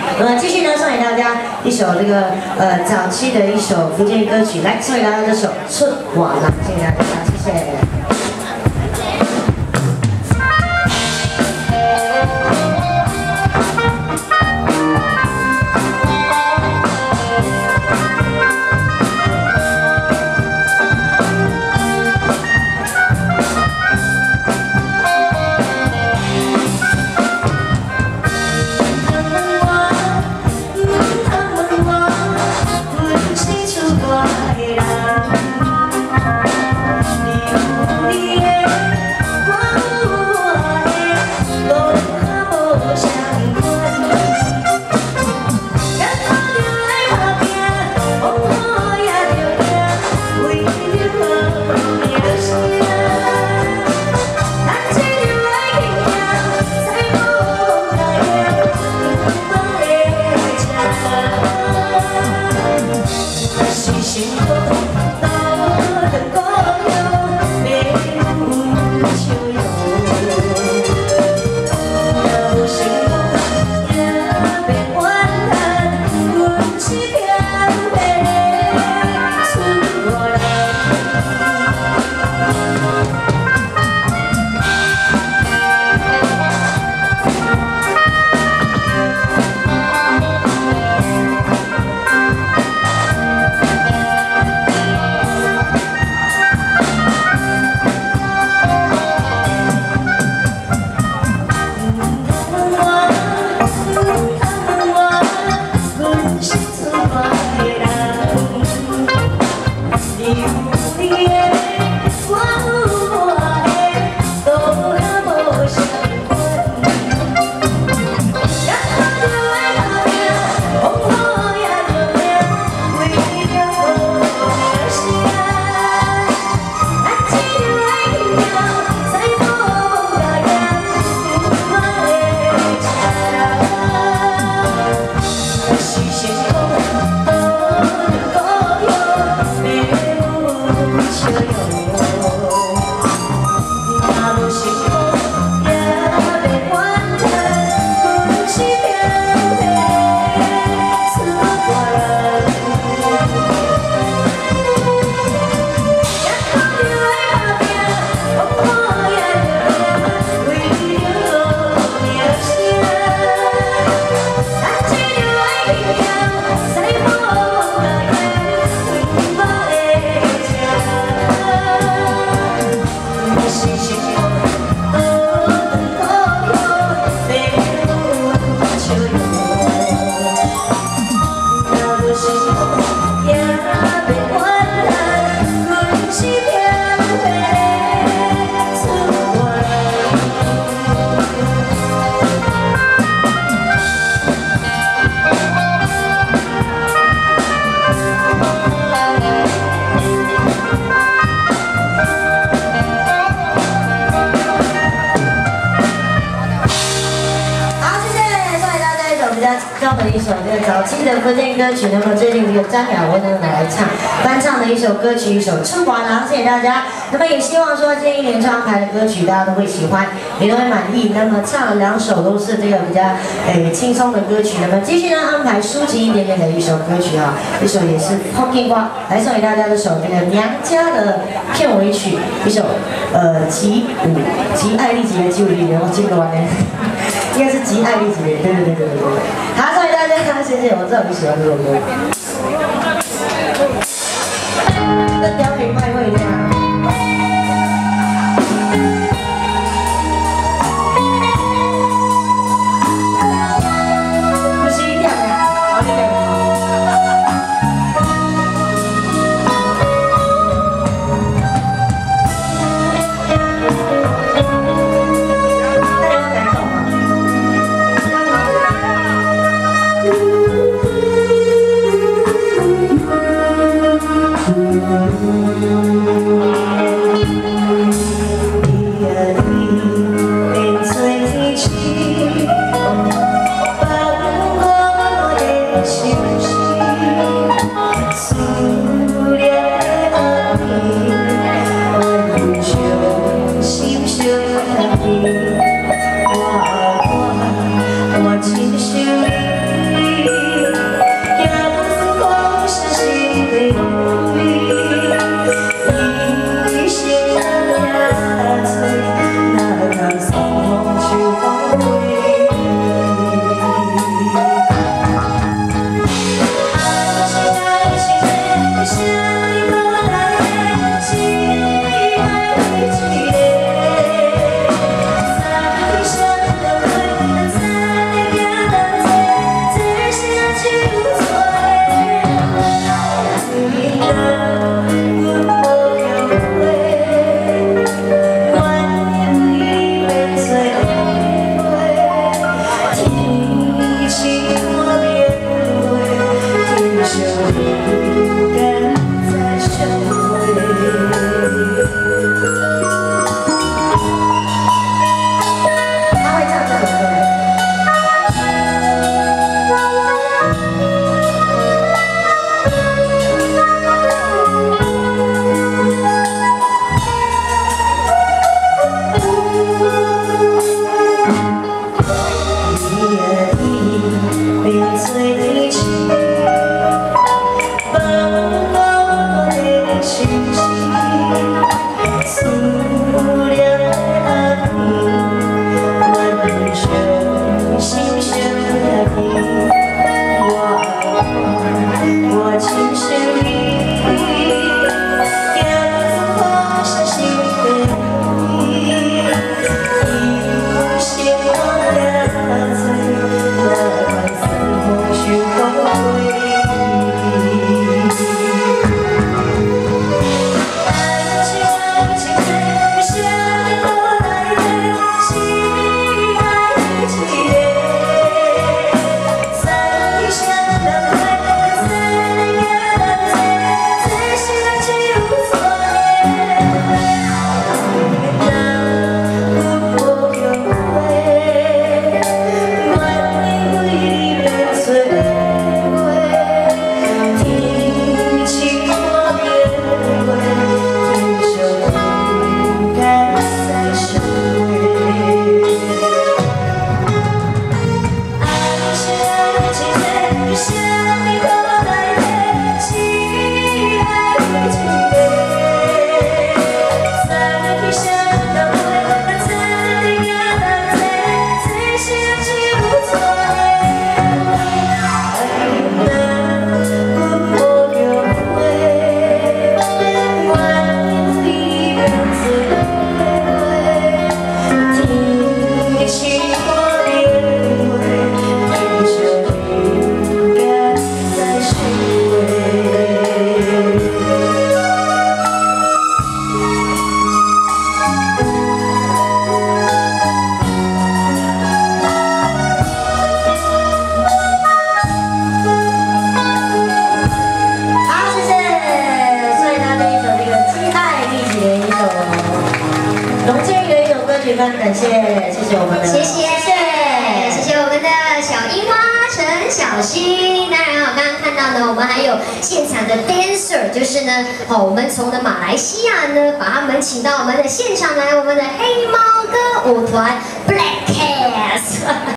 那么继续呢，送给大家一首这个早期的一首福建歌曲，来送给大家这首《春华郎》，谢谢大家，谢谢。 的一首这个早期的福建歌曲，那么最近这个张雅文呢来唱翻唱的一首歌曲，一首《春华郎》，谢谢大家。那么也希望说今天一连串排的歌曲大家都会喜欢，也都会满意。那么唱了2首都是这个比较轻松的歌曲。那么继续呢安排抒情一点点的一首歌曲啊，一首也是福建歌，来送给大家这首这个娘家的片尾曲，一首吉爱丽姐的吉舞丽人，我记不完呢。应该是吉爱丽姐，对。好，送给大家，谢谢，我知道你喜欢这首歌。那标可以卖会一下。不是一样的，好一点。我亲手。 感谢，谢谢我们的， 谢谢我们的小樱花陈小新。当然，我刚刚看到呢，我们还有现场的 dancer， 就是呢，我们从的马来西亚呢，把他们请到我们的现场来，我们的黑猫歌舞团 Black Cats。